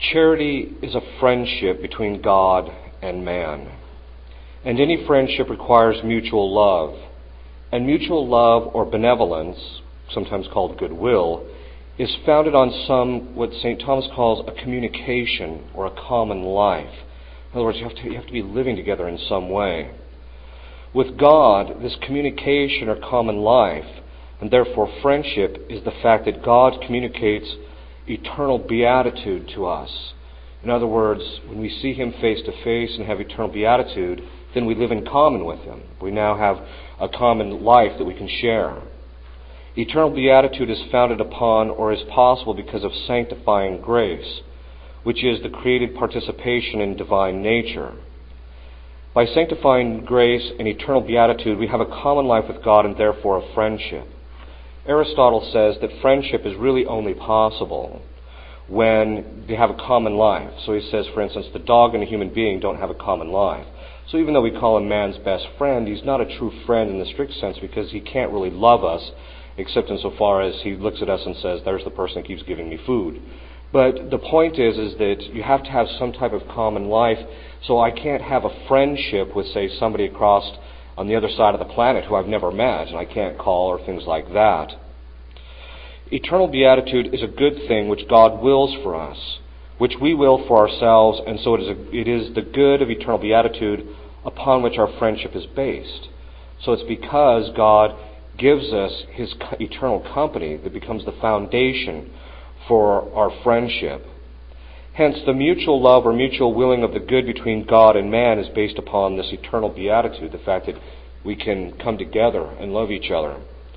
Charity is a friendship between God and man. And any friendship requires mutual love. And mutual love or benevolence, sometimes called goodwill, is founded on what St. Thomas calls a communication or a common life. In other words, you have to be living together in some way. With God, this communication or common life, and therefore friendship, is the fact that God communicates eternal beatitude to us. In other words, when we see Him face to face and have eternal beatitude, then we live in common with Him. We now have a common life that we can share. Eternal beatitude is founded upon or is possible because of sanctifying grace, which is the created participation in divine nature. By sanctifying grace and eternal beatitude, we have a common life with God and therefore a friendship. Aristotle says that friendship is really only possible when they have a common life. So he says, for instance, the dog and a human being don't have a common life. So even though we call him man's best friend, he's not a true friend in the strict sense because he can't really love us except insofar as he looks at us and says, there's the person that keeps giving me food. But the point is that you have to have some type of common life. So I can't have a friendship with, say, somebody across on the other side of the planet who I've never met, and I can't call or things like that. Eternal beatitude is a good thing which God wills for us, which we will for ourselves, and so it is the good of eternal beatitude upon which our friendship is based. So it's because God gives us His eternal company that becomes the foundation for our friendship. Hence, the mutual love or mutual willing of the good between God and man is based upon this eternal beatitude, the fact that we can come together and love each other.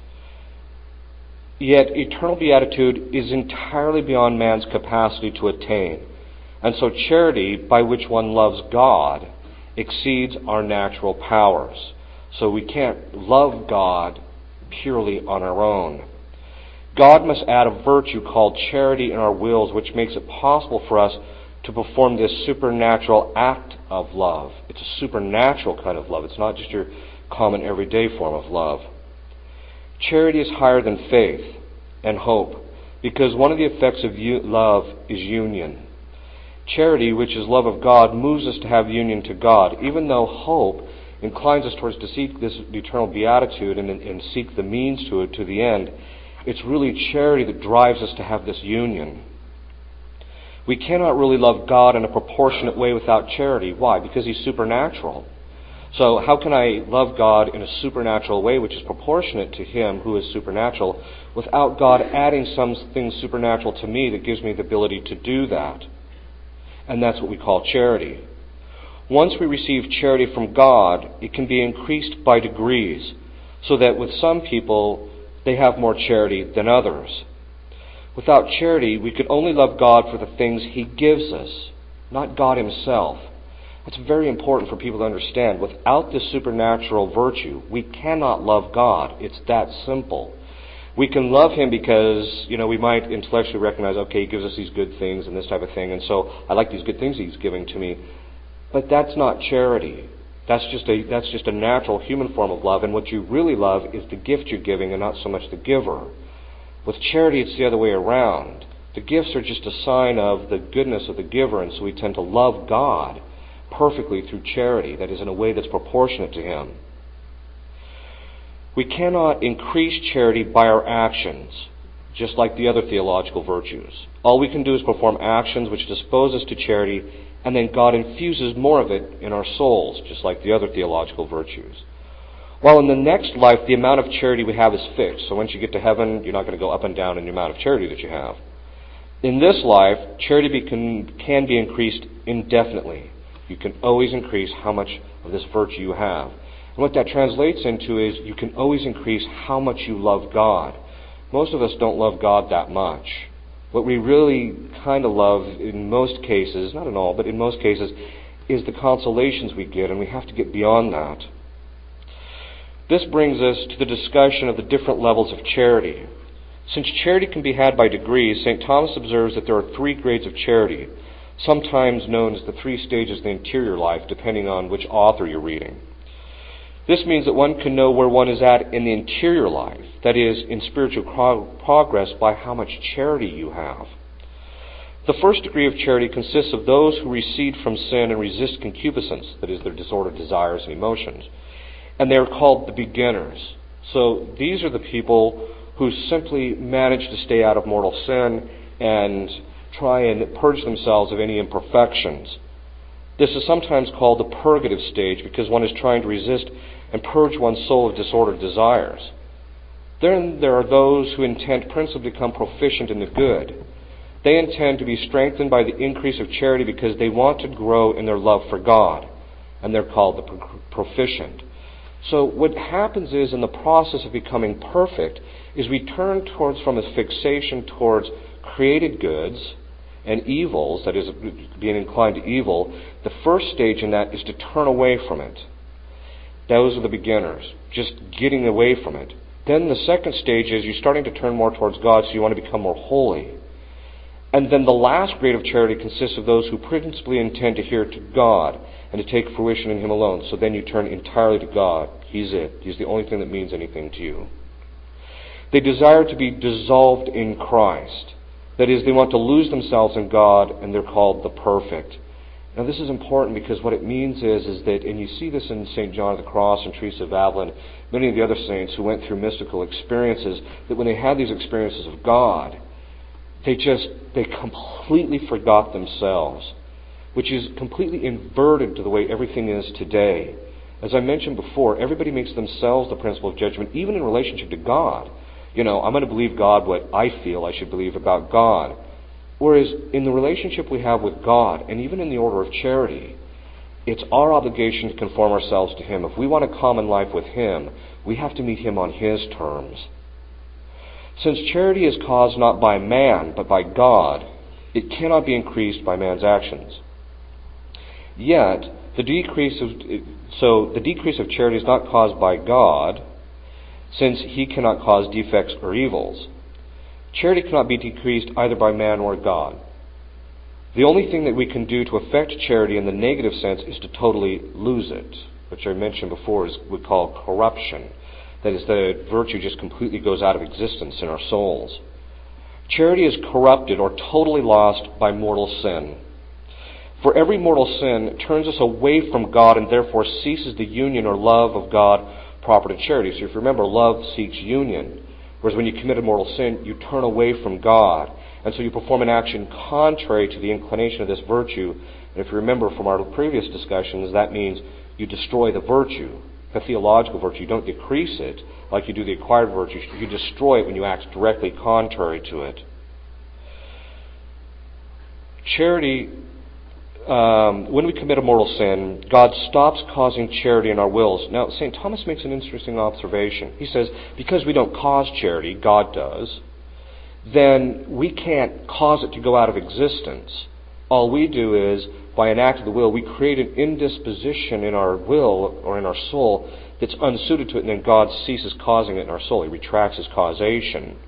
Yet, eternal beatitude is entirely beyond man's capacity to attain. And so charity, by which one loves God, exceeds our natural powers. So we can't love God purely on our own. God must add a virtue called charity in our wills, which makes it possible for us to perform this supernatural act of love. It's a supernatural kind of love. It's not just your common everyday form of love. Charity is higher than faith and hope, because one of the effects of love is union. Charity, which is love of God, moves us to have union to God, even though hope inclines us towards to seek this eternal beatitude and seek the means to it, to the end. It's really charity that drives us to have this union. We cannot really love God in a proportionate way without charity. Why? Because He's supernatural. So how can I love God in a supernatural way, which is proportionate to Him who is supernatural, without God adding something supernatural to me that gives me the ability to do that? And that's what we call charity. Once we receive charity from God, it can be increased by degrees, so that with some people, they have more charity than others. Without charity, we could only love God for the things He gives us, not God Himself. That's very important for people to understand. Without this supernatural virtue, we cannot love God. It's that simple. We can love Him because, we might intellectually recognize, okay, He gives us these good things and this type of thing, and so I like these good things He's giving to me. But that's not charity. That's just a natural human form of love, and what you really love is the gift you're giving and not so much the giver. With charity, it's the other way around. The gifts are just a sign of the goodness of the giver, and so we tend to love God perfectly through charity, that is, in a way that's proportionate to Him. We cannot increase charity by our actions, just like the other theological virtues. All we can do is perform actions which dispose us to charity, and then God infuses more of it in our souls, just like the other theological virtues. While in the next life, the amount of charity we have is fixed. So once you get to heaven, you're not going to go up and down in the amount of charity that you have. In this life, charity can be increased indefinitely. You can always increase how much of this virtue you have. And what that translates into is you can always increase how much you love God. Most of us don't love God that much. What we really kind of love in most cases, not in all, but in most cases, is the consolations we get, and we have to get beyond that. This brings us to the discussion of the different levels of charity. Since charity can be had by degrees, St. Thomas observes that there are 3 grades of charity, sometimes known as the 3 stages of the interior life, depending on which author you're reading. This means that one can know where one is at in the interior life, that is, in spiritual progress, by how much charity you have. The first degree of charity consists of those who recede from sin and resist concupiscence, that is, their disordered desires and emotions. And they are called the beginners. So these are the people who simply manage to stay out of mortal sin and try and purge themselves of any imperfections. This is sometimes called the purgative stage because one is trying to resist and purge one's soul of disordered desires. Then there are those who intend principally to become proficient in the good. They intend to be strengthened by the increase of charity because they want to grow in their love for God, and they're called the proficient. So what happens is, in the process of becoming perfect, is we turn from a fixation towards created goods and evils, that is, being inclined to evil. The first stage in that is to turn away from it. Those are the beginners, just getting away from it. Then the second stage is you're starting to turn more towards God, so you want to become more holy. And then the last grade of charity consists of those who principally intend to adhere to God and to take fruition in Him alone. So then you turn entirely to God. He's it. He's the only thing that means anything to you. They desire to be dissolved in Christ. That is, they want to lose themselves in God, and they're called the perfect. Now this is important because what it means is that, and you see this in St. John of the Cross and Teresa of Avila, many of the other saints who went through mystical experiences, that when they had these experiences of God, they completely forgot themselves, which is completely inverted to the way everything is today. As I mentioned before, everybody makes themselves the principle of judgment, even in relationship to God. I'm going to believe God what I feel I should believe about God. Whereas in the relationship we have with God, and even in the order of charity, it's our obligation to conform ourselves to Him. If we want a common life with Him, we have to meet Him on His terms. Since charity is caused not by man, but by God, it cannot be increased by man's actions. Yet, the decrease of charity is not caused by God, since He cannot cause defects or evils. Charity cannot be decreased either by man or God. The only thing that we can do to affect charity in the negative sense is to totally lose it, which I mentioned before is we call corruption. That is, the virtue just completely goes out of existence in our souls. Charity is corrupted or totally lost by mortal sin. For every mortal sin turns us away from God and therefore ceases the union or love of God proper to charity. So if you remember, love seeks union. Whereas when you commit a mortal sin, you turn away from God. And so you perform an action contrary to the inclination of this virtue. And if you remember from our previous discussions, that means you destroy the virtue, the theological virtue. You don't decrease it like you do the acquired virtue. You destroy it when you act directly contrary to it. Charity, when we commit a mortal sin, God stops causing charity in our wills. Now, St. Thomas makes an interesting observation. He says, because we don't cause charity, God does, then we can't cause it to go out of existence. All we do is, by an act of the will, we create an indisposition in our will or in our soul that's unsuited to it, and then God ceases causing it in our soul. He retracts His causation.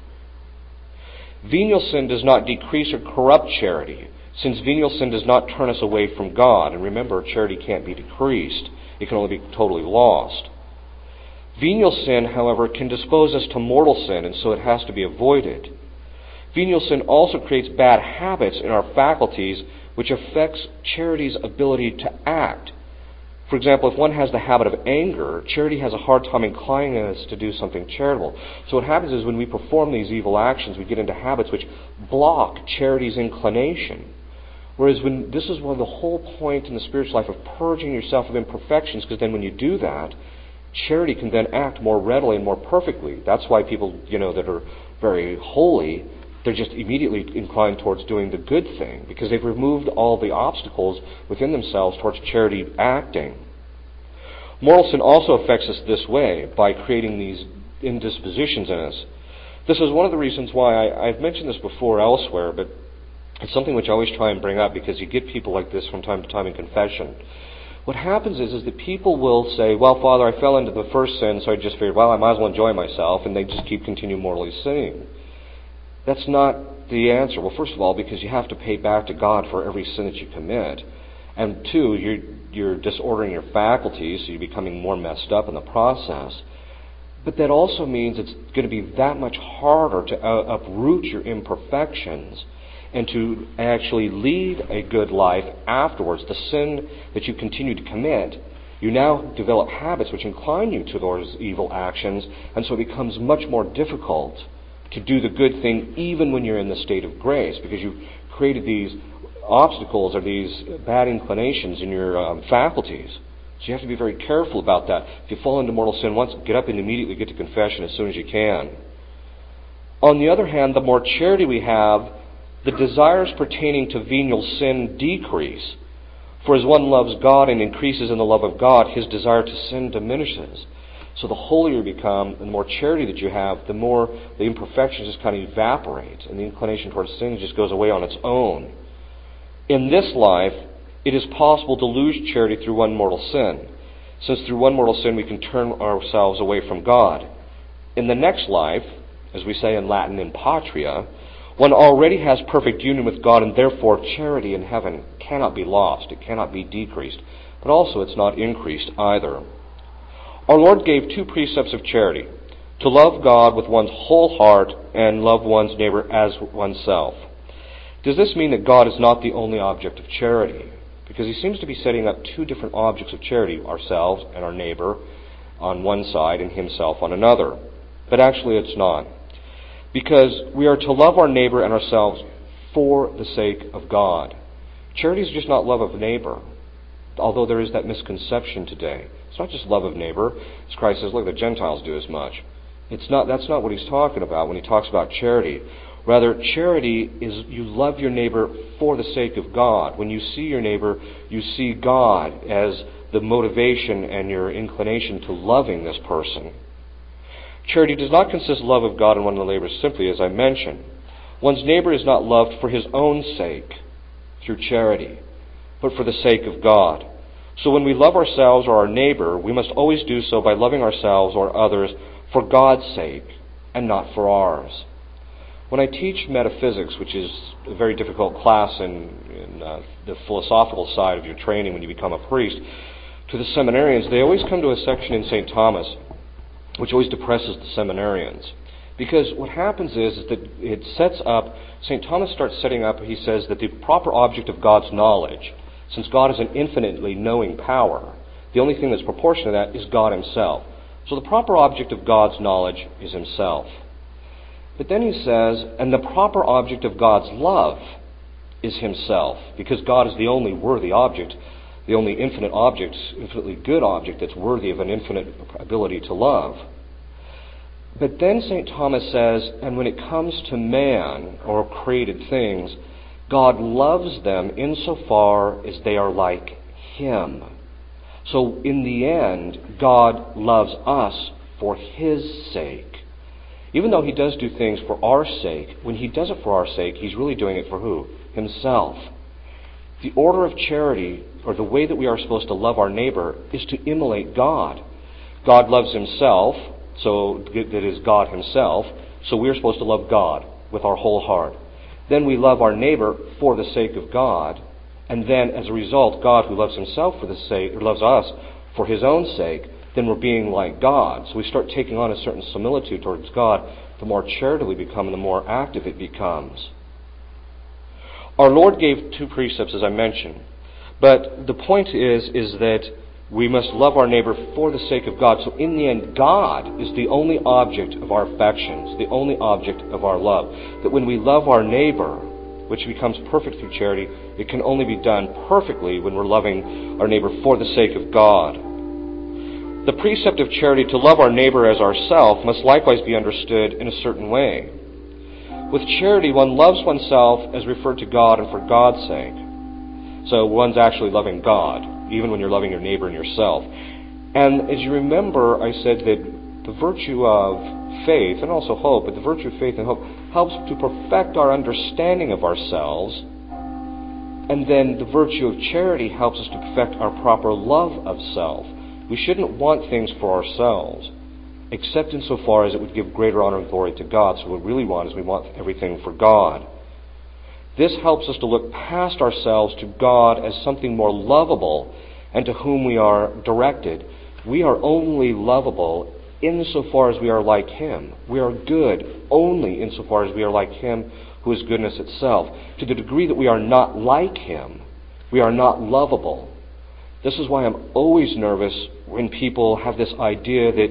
Venial sin does not decrease or corrupt charity, since venial sin does not turn us away from God. And remember, charity can't be decreased. It can only be totally lost. Venial sin, however, can dispose us to mortal sin, and so it has to be avoided. Venial sin also creates bad habits in our faculties, which affects charity's ability to act. For example, if one has the habit of anger, charity has a hard time inclining us to do something charitable. So what happens is when we perform these evil actions, we get into habits which block charity's inclination. Whereas this is one of the whole point in the spiritual life of purging yourself of imperfections, because then when you do that, charity can then act more readily and more perfectly. That's why people, that are very holy, they're just immediately inclined towards doing the good thing, because they've removed all the obstacles within themselves towards charity acting. Moral sin also affects us this way, by creating these indispositions in us. This is one of the reasons why I've mentioned this before elsewhere, but it's something which I always try and bring up, because you get people like this from time to time in confession. What happens is that people will say, well, Father, I fell into the first sin, so I just figured, well, I might as well enjoy myself, and they just keep continuing morally sinning. That's not the answer. Well, first of all, because you have to pay back to God for every sin that you commit. And two, you're disordering your faculties, so you're becoming more messed up in the process. But that also means it's going to be that much harder to uproot your imperfections and to actually lead a good life afterwards, the sin that you continue to commit, you now develop habits which incline you to those evil actions, and so it becomes much more difficult to do the good thing even when you're in the state of grace, because you've created these obstacles or these bad inclinations in your faculties. So you have to be very careful about that. If you fall into mortal sin once, get up and immediately get to confession as soon as you can. On the other hand, the more charity we have, the desires pertaining to venial sin decrease. For as one loves God and increases in the love of God, his desire to sin diminishes. So the holier you become, and the more charity that you have, the more the imperfections just kind of evaporate, and the inclination towards sin just goes away on its own. In this life, it is possible to lose charity through one mortal sin, since through one mortal sin we can turn ourselves away from God. In the next life, as we say in Latin, in patria, one already has perfect union with God, and therefore charity in heaven cannot be lost. It cannot be decreased. But also it's not increased either. Our Lord gave two precepts of charity: to love God with one's whole heart and love one's neighbor as oneself. Does this mean that God is not the only object of charity? Because he seems to be setting up two different objects of charity, ourselves and our neighbor on one side and himself on another. But actually it's not. Because we are to love our neighbor and ourselves for the sake of God. Charity is just not love of neighbor, although there is that misconception today. It's not just love of neighbor. As Christ says, look, the Gentiles do as much. That's not what he's talking about when he talks about charity. Rather, charity is you love your neighbor for the sake of God. When you see your neighbor, you see God as the motivation and your inclination to loving this person. Charity does not consist of love of God and one of the neighbor simply, as I mentioned. One's neighbor is not loved for his own sake through charity, but for the sake of God. So when we love ourselves or our neighbor, we must always do so by loving ourselves or others for God's sake and not for ours. When I teach metaphysics, which is a very difficult class in the philosophical side of your training when you become a priest, to the seminarians, they always come to a section in St. Thomas which always depresses the seminarians. Because what happens is that it sets up, St. Thomas starts setting up, he says that the proper object of God's knowledge, since God is an infinitely knowing power, the only thing that's proportionate to that is God himself. So the proper object of God's knowledge is himself. But then he says, and the proper object of God's love is himself, because God is the only worthy object, the only infinite object, infinitely good object that's worthy of an infinite ability to love. But then St. Thomas says, and when it comes to man or created things, God loves them insofar as they are like him. So in the end, God loves us for his sake. Even though he does do things for our sake, when he does it for our sake, he's really doing it for who? Himself. The order of charity, or the way that we are supposed to love our neighbor, is to emulate God. God loves himself, so that is God himself, so we are supposed to love God with our whole heart. Then we love our neighbor for the sake of God, and then as a result, God, who loves himself for the sake, or loves us for his own sake, then we're being like God. So we start taking on a certain similitude towards God. The more charitable we become, and the more active it becomes. Our Lord gave two precepts, as I mentioned. But the point is that we must love our neighbor for the sake of God. So in the end, God is the only object of our affections, the only object of our love. That when we love our neighbor, which becomes perfect through charity, it can only be done perfectly when we're loving our neighbor for the sake of God. The precept of charity to love our neighbor as ourself must likewise be understood in a certain way. With charity, one loves oneself as referred to God and for God's sake. So one's actually loving God, even when you're loving your neighbor and yourself. And as you remember, I said that the virtue of faith, and also hope, but the virtue of faith and hope helps to perfect our understanding of ourselves. And then the virtue of charity helps us to perfect our proper love of self. We shouldn't want things for ourselves, except insofar as it would give greater honor and glory to God. So what we really want is we want everything for God. This helps us to look past ourselves to God as something more lovable and to whom we are directed. We are only lovable insofar as we are like him. We are good only insofar as we are like him who is goodness itself. To the degree that we are not like him, we are not lovable. This is why I'm always nervous when people have this idea that,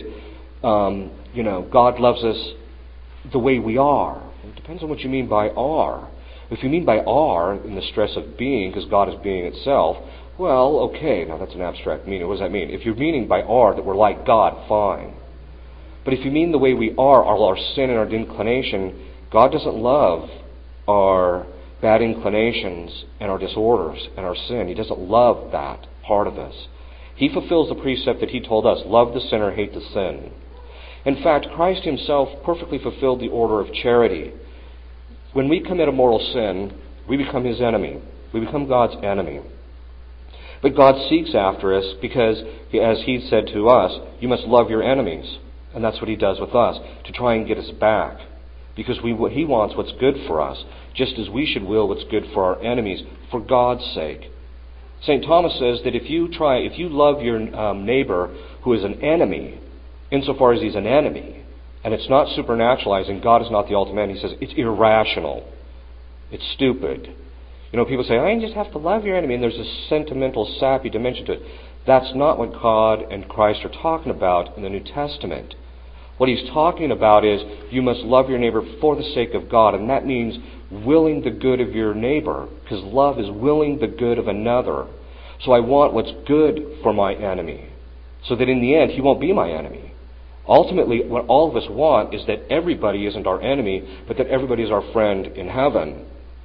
God loves us the way we are. It depends on what you mean by are. If you mean by are in the stress of being, because God is being itself, well, okay, now that's an abstract meaning. What does that mean? If you're meaning by are that we're like God, fine. But if you mean the way we are, our sin and our inclination, God doesn't love our bad inclinations and our disorders and our sin. He doesn't love that part of us. He fulfills the precept that he told us, love the sinner, hate the sin. In fact, Christ himself perfectly fulfilled the order of charity. When we commit a mortal sin, we become his enemy. We become God's enemy. But God seeks after us because, as he said to us, you must love your enemies. And that's what he does with us, to try and get us back. Because he wants what's good for us, just as we should will what's good for our enemies, for God's sake. St. Thomas says that if you love your neighbor who is an enemy, insofar as he's an enemy, and it's not supernaturalizing, God is not the ultimate end, he says it's irrational. It's stupid. People say, you just have to love your enemy, and there's this sentimental, sappy dimension to it. That's not what God and Christ are talking about in the New Testament. What he's talking about is you must love your neighbor for the sake of God, and that means willing the good of your neighbor, because love is willing the good of another. So I want what's good for my enemy, so that in the end he won't be my enemy. Ultimately, what all of us want is that everybody isn't our enemy, but that everybody is our friend in heaven.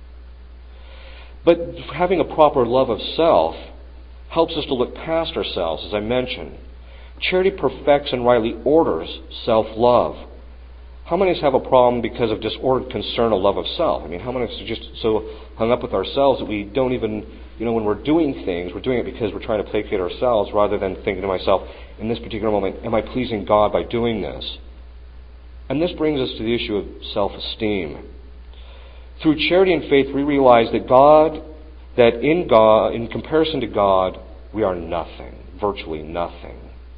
But having a proper love of self helps us to look past ourselves, as I mentioned. Charity perfects and rightly orders self-love. How many of us have a problem because of disordered concern or love of self? How many of us are just so hung up with ourselves that we don't even, when we're doing things, we're doing it because we're trying to placate ourselves rather than thinking to myself, in this particular moment, am I pleasing God by doing this? And this brings us to the issue of self-esteem. Through charity and faith, we realize that in comparison to God, we are nothing, virtually nothing.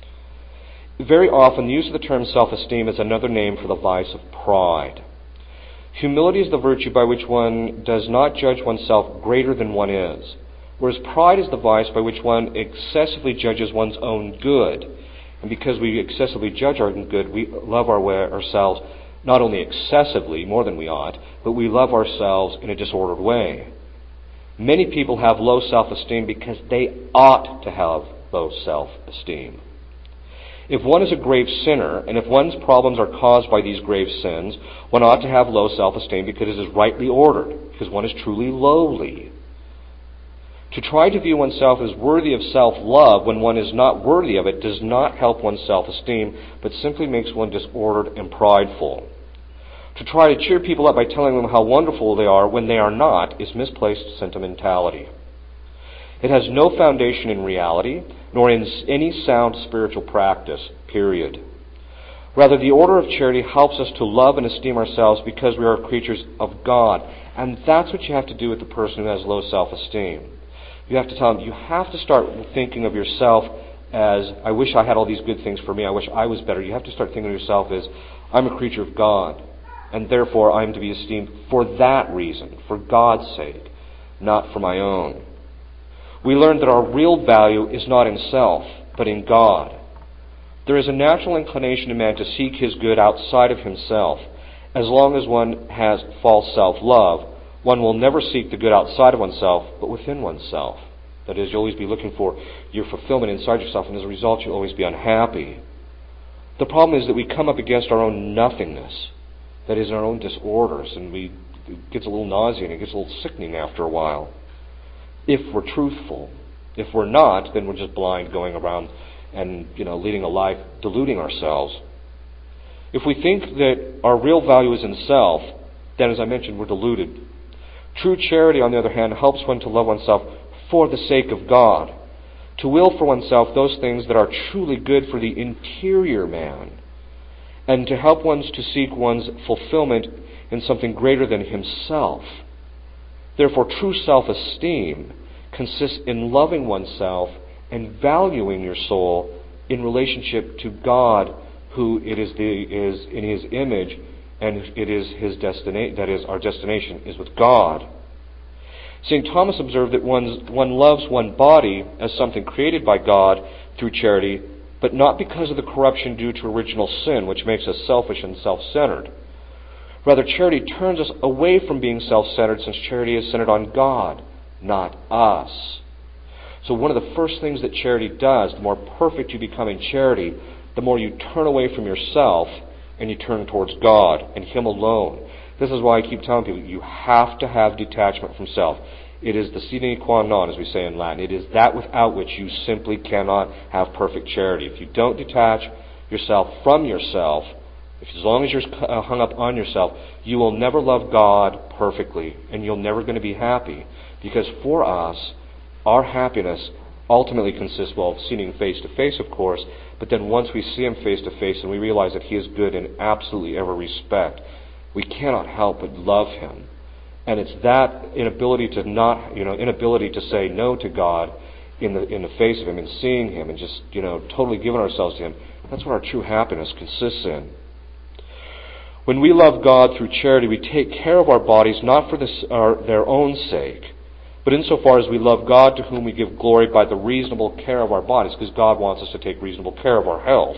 Very often, the use of the term self-esteem is another name for the vice of pride. Humility is the virtue by which one does not judge oneself greater than one is, whereas pride is the vice by which one excessively judges one's own good. And because we excessively judge our own good, we love ourselves not only excessively, more than we ought, but we love ourselves in a disordered way. Many people have low self-esteem because they ought to have low self-esteem. If one is a grave sinner, and if one's problems are caused by these grave sins, one ought to have low self-esteem because it is rightly ordered, because one is truly lowly. To try to view oneself as worthy of self-love when one is not worthy of it does not help one's self-esteem, but simply makes one disordered and prideful. To try to cheer people up by telling them how wonderful they are when they are not is misplaced sentimentality. It has no foundation in reality, nor in any sound spiritual practice, period. Rather, the order of charity helps us to love and esteem ourselves because we are creatures of God. And that's what you have to do with the person who has low self-esteem. You have to tell them, you have to start thinking of yourself as, I wish I had all these good things for me, I wish I was better. You have to start thinking of yourself as, I'm a creature of God, and therefore I am to be esteemed for that reason, for God's sake, not for my own. We learn that our real value is not in self, but in God. There is a natural inclination in man to seek his good outside of himself. As long as one has false self-love, one will never seek the good outside of oneself, but within oneself. That is, you'll always be looking for your fulfillment inside yourself, and as a result, you'll always be unhappy. The problem is that we come up against our own nothingness, that is, our own disorders, and it gets a little nauseating, it gets a little sickening after a while. If we're truthful. If we're not, then we're just blind, going around and leading a life, deluding ourselves. If we think that our real value is in self, then, as I mentioned, we're deluded. True charity, on the other hand, helps one to love oneself for the sake of God, to will for oneself those things that are truly good for the interior man, and to help one to seek one's fulfillment in something greater than himself. Therefore, true self-esteem consists in loving oneself and valuing your soul in relationship to God, who it is in His image and it is his destination. That is, our destination is with God. St. Thomas observed that one loves one body as something created by God through charity, but not because of the corruption due to original sin, which makes us selfish and self-centered. Rather, charity turns us away from being self-centered, since charity is centered on God, not us. So one of the first things that charity does, the more perfect you become in charity, the more you turn away from yourself and you turn towards God and Him alone. This is why I keep telling people, you have to have detachment from self. It is the sine qua non, as we say in Latin. It is that without which you simply cannot have perfect charity. If you don't detach yourself from yourself, as long as you're hung up on yourself, you will never love God perfectly, and you're never going to be happy. Because for us, our happiness ultimately consists, of seeing Him face to face, of course, but then once we see Him face to face and we realize that He is good in absolutely every respect, we cannot help but love Him. And it's that inability to say no to God in the face of Him and seeing Him and just, totally giving ourselves to Him. That's what our true happiness consists in. When we love God through charity, we take care of our bodies not for their own sake, but insofar as we love God, to whom we give glory by the reasonable care of our bodies, because God wants us to take reasonable care of our health.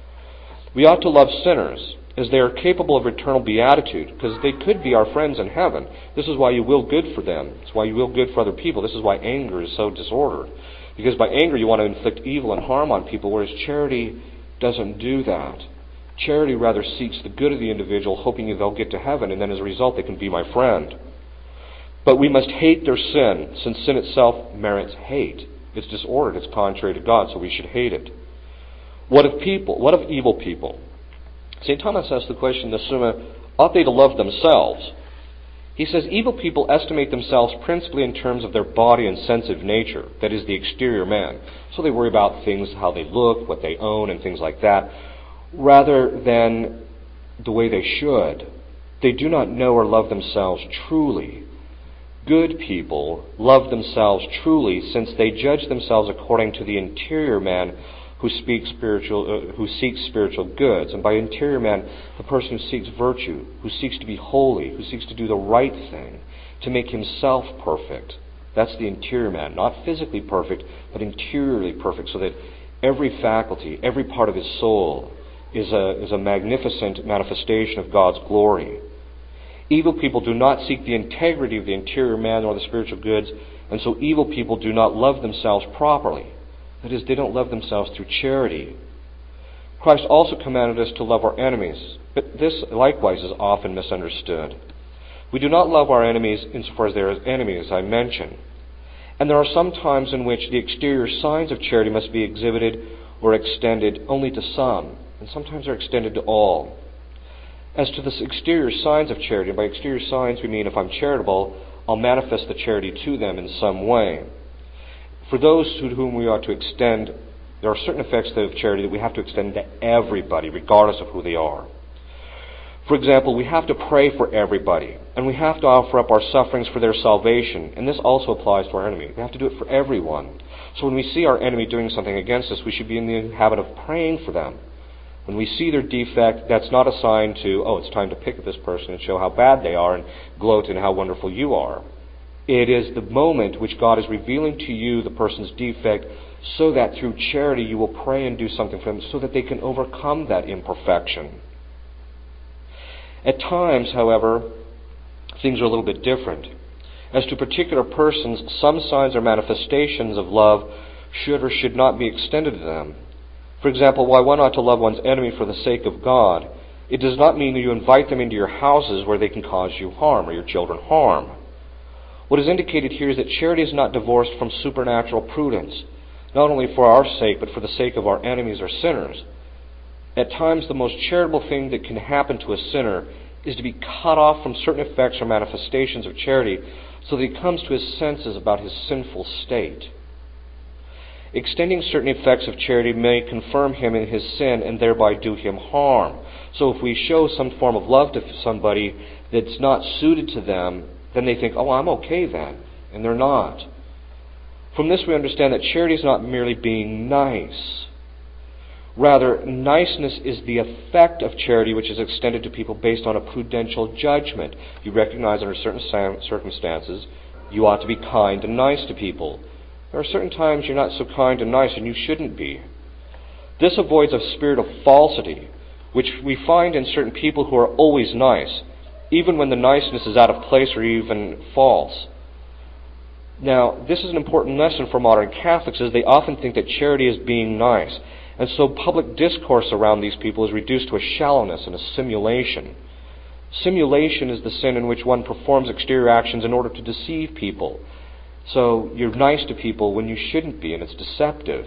We ought to love sinners, as they are capable of eternal beatitude, because they could be our friends in heaven. This is why you will good for them. It's why you will good for other people. This is why anger is so disordered. Because by anger you want to inflict evil and harm on people, whereas charity doesn't do that. Charity rather seeks the good of the individual, hoping that they'll get to heaven, and then as a result they can be my friend. But we must hate their sin, since sin itself merits hate. It's disordered, it's contrary to God, so we should hate it. What of evil people? St. Thomas asks the question in the Summa, ought they to love themselves? He says, evil people estimate themselves principally in terms of their body and sensitive nature, that is, the exterior man. So they worry about things, how they look, what they own, and things like that, rather than the way they should. They do not know or love themselves truly. Good people love themselves truly, since they judge themselves according to the interior man who seeks spiritual goods. And by interior man, the person who seeks virtue, who seeks to be holy, who seeks to do the right thing, to make himself perfect. That's the interior man, not physically perfect, but interiorly perfect, so that every faculty, every part of his soul is a magnificent manifestation of God's glory. Evil people do not seek the integrity of the interior man or the spiritual goods, and so evil people do not love themselves properly. That is, they don't love themselves through charity. Christ also commanded us to love our enemies, but this likewise is often misunderstood. We do not love our enemies insofar as they are enemies, as I mentioned. And there are some times in which the exterior signs of charity must be exhibited or extended only to some, and sometimes they're extended to all. As to the exterior signs of charity, and by exterior signs we mean if I'm charitable, I'll manifest the charity to them in some way. For those to whom we ought to extend, there are certain effects of charity that we have to extend to everybody, regardless of who they are. For example, we have to pray for everybody, and we have to offer up our sufferings for their salvation, and this also applies to our enemy. We have to do it for everyone. So when we see our enemy doing something against us, we should be in the habit of praying for them. When we see their defect, that's not a sign to, it's time to pick at this person and show how bad they are and gloat in how wonderful you are. It is the moment which God is revealing to you the person's defect, so that through charity you will pray and do something for them so that they can overcome that imperfection. At times, however, things are a little bit different. As to particular persons, some signs or manifestations of love should or should not be extended to them. For example, while one ought to love one's enemy for the sake of God, it does not mean that you invite them into your houses where they can cause you harm or your children harm. What is indicated here is that charity is not divorced from supernatural prudence, not only for our sake, but for the sake of our enemies or sinners. At times, the most charitable thing that can happen to a sinner is to be cut off from certain effects or manifestations of charity so that he comes to his senses about his sinful state. Extending certain effects of charity may confirm him in his sin and thereby do him harm. So if we show some form of love to somebody that's not suited to them, then they think, I'm okay then. And they're not. From this we understand that charity is not merely being nice. Rather, niceness is the effect of charity which is extended to people based on a prudential judgment. You recognize under certain circumstances you ought to be kind and nice to people. There are certain times you're not so kind and nice, and you shouldn't be. This avoids a spirit of falsity, which we find in certain people who are always nice, even when the niceness is out of place or even false. Now, this is an important lesson for modern Catholics, as they often think that charity is being nice. And so public discourse around these people is reduced to a shallowness and a simulation. Simulation is the sin in which one performs exterior actions in order to deceive people. So you're nice to people when you shouldn't be, and it's deceptive.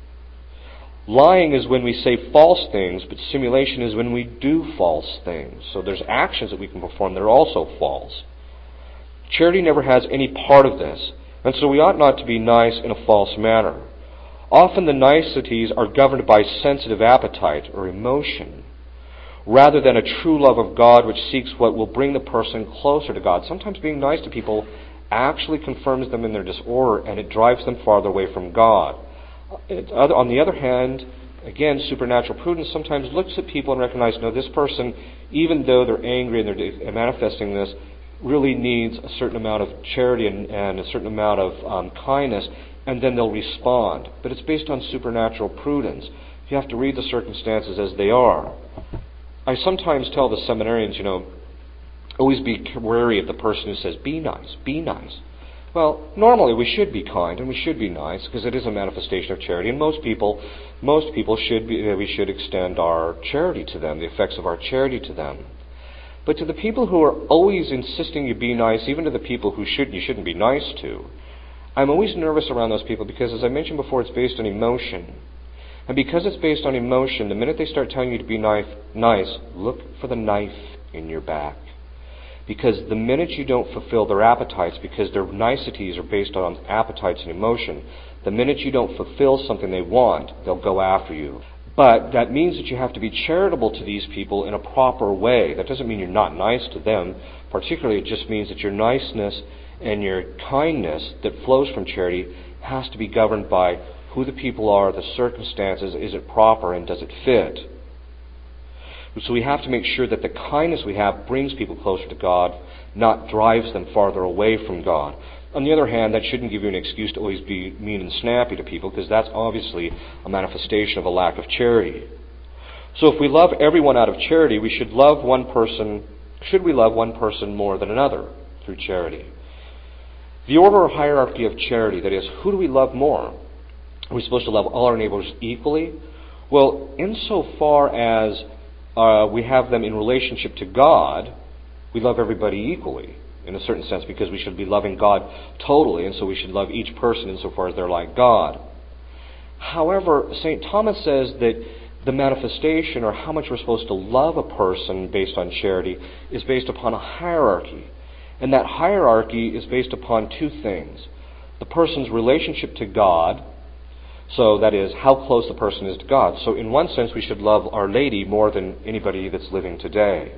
Lying is when we say false things, but simulation is when we do false things. So there's actions that we can perform that are also false. Charity never has any part of this, and so we ought not to be nice in a false manner. Often the niceties are governed by sensitive appetite or emotion, rather than a true love of God which seeks what will bring the person closer to God. Sometimes being nice to people actually confirms them in their disorder, and it drives them farther away from God. On the other hand, again, supernatural prudence sometimes looks at people and recognizes, no, this person, even though they're angry and they're manifesting this, really needs a certain amount of charity and a certain amount of kindness, and then they'll respond. But it's based on supernatural prudence. You have to read the circumstances as they are. I sometimes tell the seminarians, always be wary of the person who says, be nice, be nice. Well, normally we should be kind and we should be nice because it is a manifestation of charity, and most people should be. We should extend our charity to them, the effects of our charity to them. But to the people who are always insisting you be nice, even to the people who you shouldn't be nice to, I'm always nervous around those people because, as I mentioned before, it's based on emotion. And because it's based on emotion, the minute they start telling you to be nice, look for the knife in your back. Because the minute you don't fulfill their appetites, because their niceties are based on appetites and emotion, the minute you don't fulfill something they want, they'll go after you. But that means that you have to be charitable to these people in a proper way. That doesn't mean you're not nice to them. Particularly, it just means that your niceness and your kindness that flows from charity has to be governed by who the people are, the circumstances, is it proper, and does it fit? So we have to make sure that the kindness we have brings people closer to God, not drives them farther away from God. On the other hand, that shouldn't give you an excuse to always be mean and snappy to people, because that's obviously a manifestation of a lack of charity. So if we love everyone out of charity, we should love one person. Should we love one person more than another through charity? The order or hierarchy of charity, that is, who do we love more? Are we supposed to love all our neighbors equally? Well, insofar as we have them in relationship to God, we love everybody equally, in a certain sense, because we should be loving God totally, and so we should love each person insofar as they're like God. However, St. Thomas says that the manifestation, or how much we're supposed to love a person based on charity, is based upon a hierarchy. And that hierarchy is based upon two things. The person's relationship to God, so that is, how close the person is to God. So in one sense, we should love Our Lady more than anybody that's living today.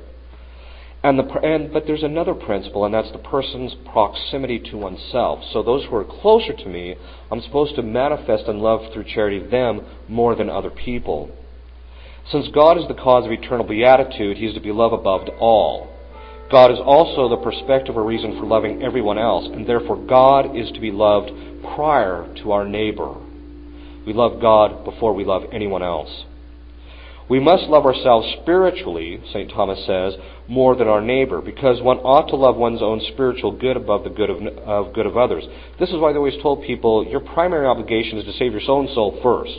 But there's another principle, and that's the person's proximity to oneself. So those who are closer to me, I'm supposed to manifest and love through charity them more than other people. Since God is the cause of eternal beatitude, He is to be loved above all. God is also the perspective or reason for loving everyone else, and therefore God is to be loved prior to our neighbor. We love God before we love anyone else. We must love ourselves spiritually, St. Thomas says, more than our neighbor, because one ought to love one's own spiritual good above the good of others. This is why they always told people, your primary obligation is to save your own soul first.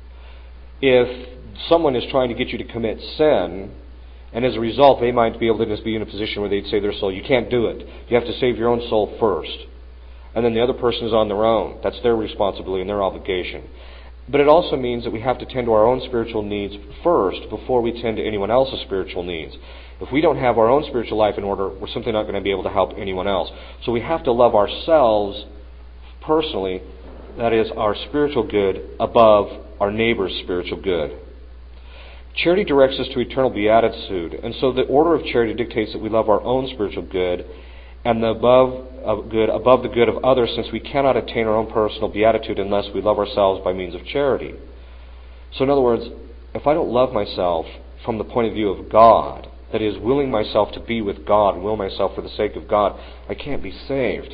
If someone is trying to get you to commit sin, and as a result they might be able to just be in a position where they'd save their soul, you can't do it. You have to save your own soul first. And then the other person is on their own. That's their responsibility and their obligation. But it also means that we have to tend to our own spiritual needs first before we tend to anyone else's spiritual needs. If we don't have our own spiritual life in order, we're simply not going to be able to help anyone else. So we have to love ourselves personally, that is, our spiritual good, above our neighbor's spiritual good. Charity directs us to eternal beatitude, and so the order of charity dictates that we love our own spiritual good and the above the good of others, since we cannot attain our own personal beatitude unless we love ourselves by means of charity. So in other words, if I don't love myself from the point of view of God, that is, willing myself to be with God, will myself for the sake of God, I can't be saved.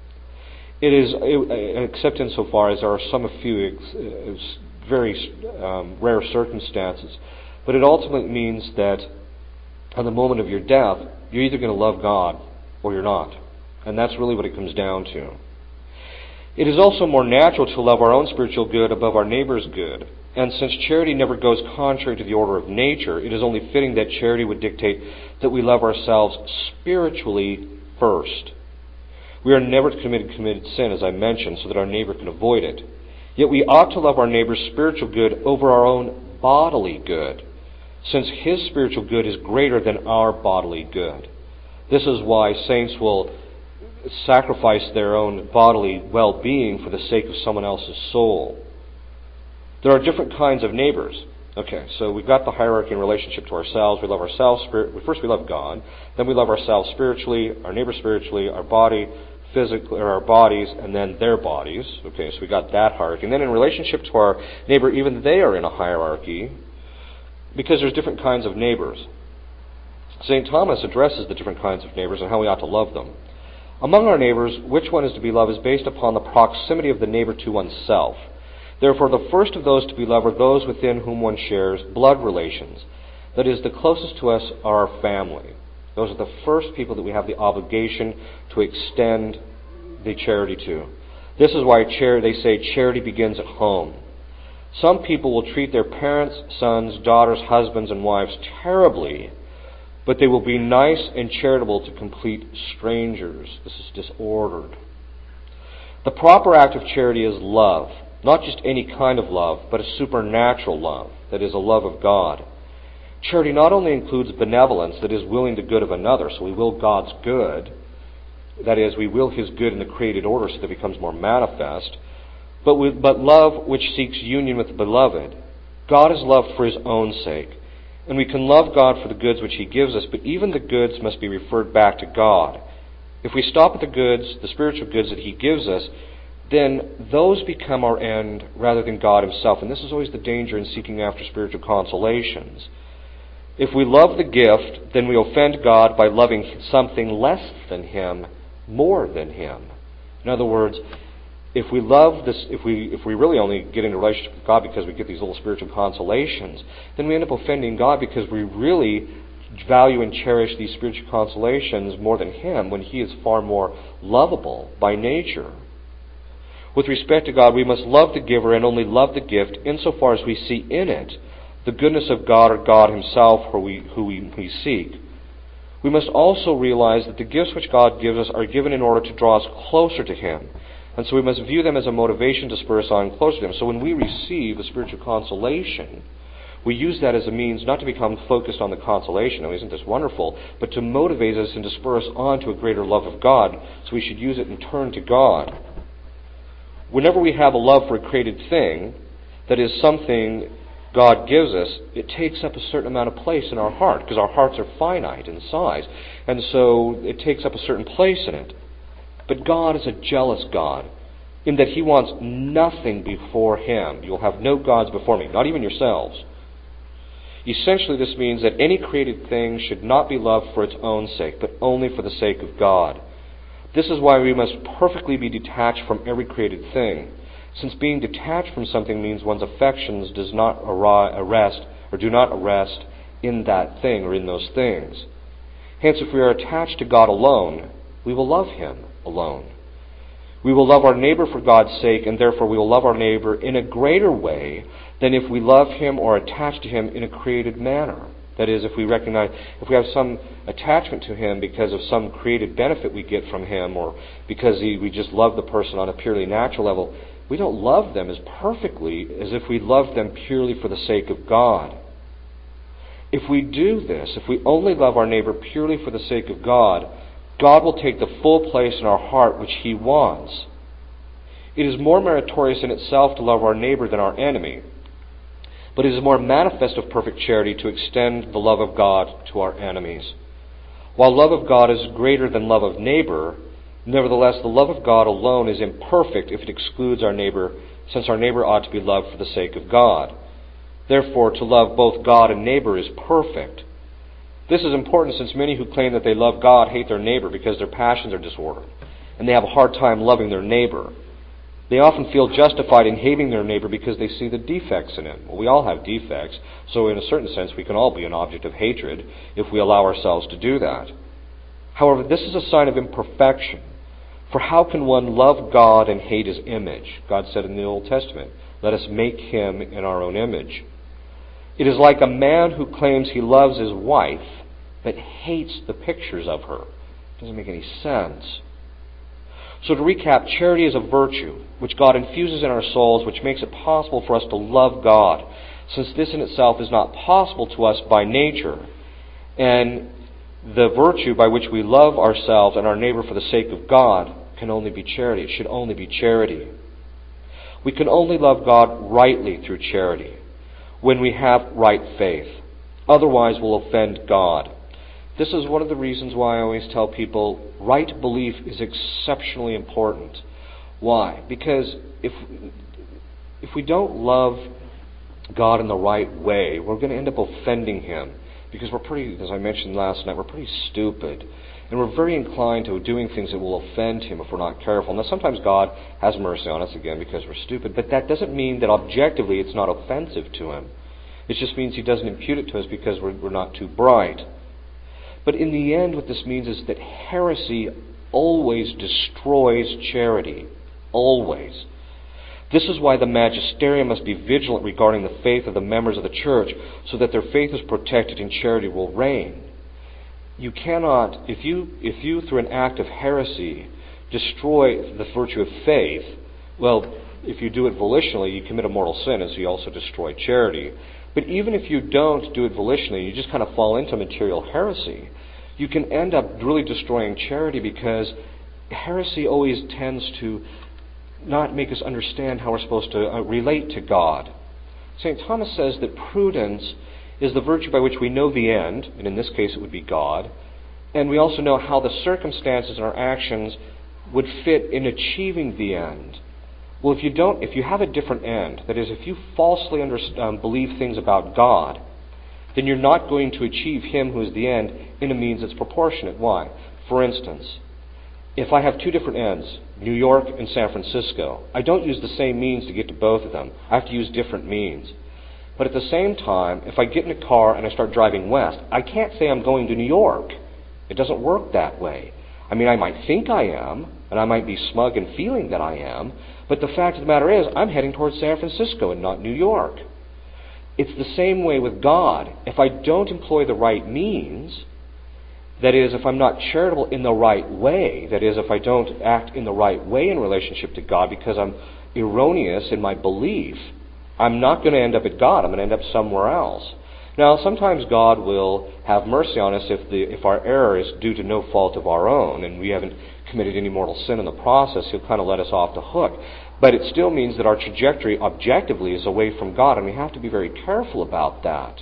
It is, except insofar as there are a few very rare circumstances, but it ultimately means that on the moment of your death, you're either going to love God or you're not. And that's really what it comes down to. It is also more natural to love our own spiritual good above our neighbor's good. And since charity never goes contrary to the order of nature, it is only fitting that charity would dictate that we love ourselves spiritually first. We are never to commit sin, as I mentioned, so that our neighbor can avoid it. Yet we ought to love our neighbor's spiritual good over our own bodily good, since his spiritual good is greater than our bodily good. This is why saints will sacrifice their own bodily well-being for the sake of someone else's soul. There are different kinds of neighbors. Okay, so we've got the hierarchy in relationship to ourselves. We love ourselves. First, we love God. Then we love ourselves spiritually, our neighbor spiritually, our body physically, or our bodies, and then their bodies. Okay, so we got that hierarchy. And then in relationship to our neighbor, even they are in a hierarchy, because there's different kinds of neighbors. St. Thomas addresses the different kinds of neighbors and how we ought to love them. Among our neighbors, which one is to be loved is based upon the proximity of the neighbor to oneself. Therefore, the first of those to be loved are those within whom one shares blood relations. That is, the closest to us are our family. Those are the first people that we have the obligation to extend the charity to. This is why they say charity begins at home. Some people will treat their parents, sons, daughters, husbands, and wives terribly, but they will be nice and charitable to complete strangers. This is disordered. The proper act of charity is love. Not just any kind of love, but a supernatural love, that is, a love of God. Charity not only includes benevolence, that is, willing the good of another, so we will God's good, that is, we will His good in the created order so that it becomes more manifest, but love which seeks union with the beloved. God is loved for His own sake, and we can love God for the goods which He gives us, but even the goods must be referred back to God. If we stop at the goods, the spiritual goods that He gives us, then those become our end rather than God Himself. And this is always the danger in seeking after spiritual consolations. If we love the gift, then we offend God by loving something less than Him more than Him. In other words, if we love this, if we really only get into a relationship with God because we get these little spiritual consolations, then we end up offending God because we really value and cherish these spiritual consolations more than Him, when He is far more lovable by nature. With respect to God, we must love the giver and only love the gift insofar as we see in it the goodness of God or God Himself who we seek. We must also realize that the gifts which God gives us are given in order to draw us closer to Him. And so we must view them as a motivation to spur us on closer to Him. So when we receive a spiritual consolation, we use that as a means not to become focused on the consolation, oh, isn't this wonderful, but to motivate us and to spur us on to a greater love of God. So we should use it and turn to God. Whenever we have a love for a created thing, that is something God gives us, it takes up a certain amount of place in our heart, because our hearts are finite in size, and so it takes up a certain place in it. But God is a jealous God, in that He wants nothing before Him. You'll have no gods before Me, not even yourselves. Essentially, this means that any created thing should not be loved for its own sake, but only for the sake of God. This is why we must perfectly be detached from every created thing, since being detached from something means one's affections do not arrest in that thing or in those things. Hence, if we are attached to God alone, we will love Him alone. We will love our neighbor for God's sake, and therefore we will love our neighbor in a greater way than if we love him or attach to him in a created manner. That is, if we have some attachment to him because of some created benefit we get from him, or because we just love the person on a purely natural level, we don't love them as perfectly as if we loved them purely for the sake of God. If we do this, if we only love our neighbor purely for the sake of God, God will take the full place in our heart which He wants. It is more meritorious in itself to love our neighbor than our enemy, but it is more manifest of perfect charity to extend the love of God to our enemies. While love of God is greater than love of neighbor, nevertheless the love of God alone is imperfect if it excludes our neighbor, since our neighbor ought to be loved for the sake of God. Therefore, to love both God and neighbor is perfect. This is important since many who claim that they love God hate their neighbor because their passions are disordered, and they have a hard time loving their neighbor. They often feel justified in hating their neighbor because they see the defects in him. Well, we all have defects, so in a certain sense we can all be an object of hatred if we allow ourselves to do that. However, this is a sign of imperfection. For how can one love God and hate His image? God said in the Old Testament, "Let us make Him in our own image." It is like a man who claims he loves his wife but hates the pictures of her. It doesn't make any sense. So to recap, charity is a virtue which God infuses in our souls, which makes it possible for us to love God, since this in itself is not possible to us by nature. And the virtue by which we love ourselves and our neighbor for the sake of God can only be charity. It should only be charity. We can only love God rightly through charity, when we have right faith. Otherwise, we'll offend God. This is one of the reasons why I always tell people right belief is exceptionally important. Why? Because if we don't love God in the right way, we're going to end up offending Him. Because we're pretty, as I mentioned last night, we're pretty stupid. And we're very inclined to doing things that will offend Him if we're not careful. Now, sometimes God has mercy on us again because we're stupid, but that doesn't mean that objectively it's not offensive to Him. It just means He doesn't impute it to us because we're not too bright. But in the end, what this means is that heresy always destroys charity. Always. This is why the magisterium must be vigilant regarding the faith of the members of the church, so that their faith is protected and charity will reign. You cannot, if you through an act of heresy destroy the virtue of faith, well, if you do it volitionally, you commit a mortal sin, as you also destroy charity. But even if you don't do it volitionally, you just kind of fall into material heresy, you can end up really destroying charity, because heresy always tends to not make us understand how we're supposed to relate to God. St. Thomas says that prudence is the virtue by which we know the end, and in this case it would be God, and we also know how the circumstances and our actions would fit in achieving the end. Well, if you have a different end, that is, if you falsely believe things about God, then you're not going to achieve Him who is the end in a means that's proportionate. Why? For instance, if I have two different ends, New York and San Francisco, I don't use the same means to get to both of them. I have to use different means. But at the same time, if I get in a car and I start driving west, I can't say I'm going to New York. It doesn't work that way. I mean, I might think I am, and I might be smug in feeling that I am, but the fact of the matter is, I'm heading towards San Francisco and not New York. It's the same way with God. If I don't employ the right means, that is, if I'm not charitable in the right way, that is, if I don't act in the right way in relationship to God because I'm erroneous in my belief, I'm not going to end up at God. I'm going to end up somewhere else. Now, sometimes God will have mercy on us if our error is due to no fault of our own and we haven't committed any mortal sin in the process. He'll kind of let us off the hook. But it still means that our trajectory objectively is away from God, and we have to be very careful about that.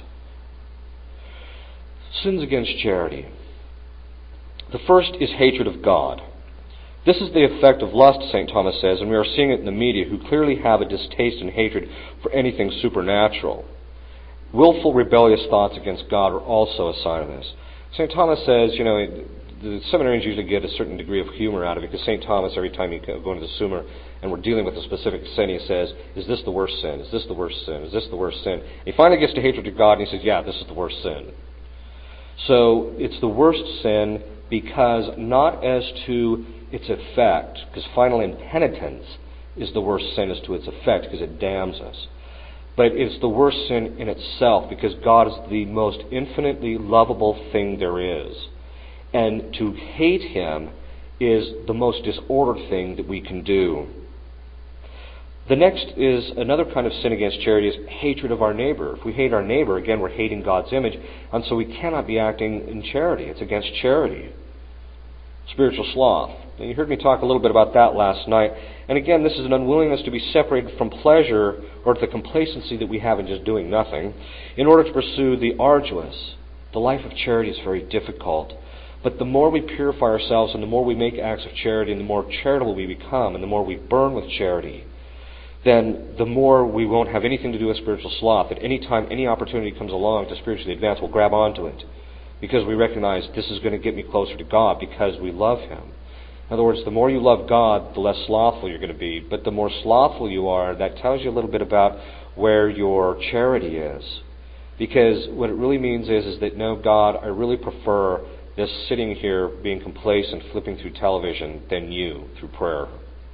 Sins against charity. The first is hatred of God. This is the effect of lust, St. Thomas says, and we are seeing it in the media, who clearly have a distaste and hatred for anything supernatural. Willful, rebellious thoughts against God are also a sign of this. St. Thomas says, the seminarians usually get a certain degree of humor out of it, because St. Thomas, every time you go into the Summa and we're dealing with a specific sin, he says, is this the worst sin? Is this the worst sin? Is this the worst sin? And he finally gets to hatred of God, and he says, yeah, this is the worst sin. So it's the worst sin because not as to its effect, because final impenitence is the worst sin as to its effect, because it damns us. But it's the worst sin in itself, because God is the most infinitely lovable thing there is. And to hate Him is the most disordered thing that we can do. The next is another kind of sin against charity, is hatred of our neighbor. If we hate our neighbor, again, we're hating God's image, and so we cannot be acting in charity. It's against charity. Spiritual sloth. And you heard me talk a little bit about that last night. And again, this is an unwillingness to be separated from pleasure or the complacency that we have in just doing nothing in order to pursue the arduous. The life of charity is very difficult. But the more we purify ourselves and the more we make acts of charity and the more charitable we become and the more we burn with charity, then the more we won't have anything to do with spiritual sloth. That any time any opportunity comes along to spiritually advance, we'll grab onto it because we recognize this is going to get me closer to God because we love Him. In other words, the more you love God, the less slothful you're going to be. But the more slothful you are, that tells you a little bit about where your charity is. Because what it really means is that, no, God, I really prefer this sitting here being complacent, flipping through television, than you through prayer.